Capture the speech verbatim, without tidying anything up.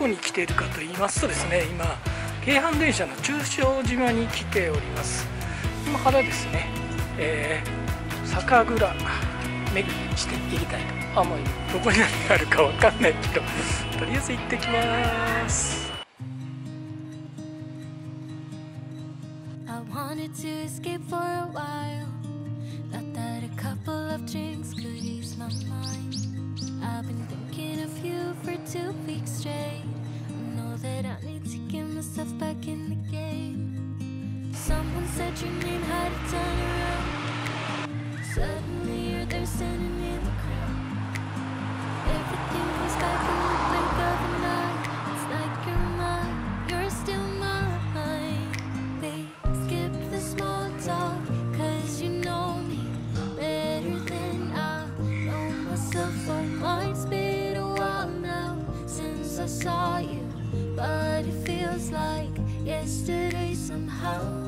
こに来ているかと言いますとですね、今京阪電車の中小島に来ております。今からですね、えー、酒蔵巡りしていきたいと思います。どこに何があるかわかんないけど、とりあえず行ってきます。 I wanted to escape for a while. Thought that a couple of drinks could ease my mind. I've been thinking of you for two weeks straight. I know that I need to get myself back in the game. Someone said your name had a turn around. Suddenly you're there standing in the crowd. Everything was back in the blink of an eye. It's like you're mine, you're still mine. They skip the small talk, cause you know me better than I know myself. Oh, mine's been a while now since I saw you, but it feels like yesterday somehow.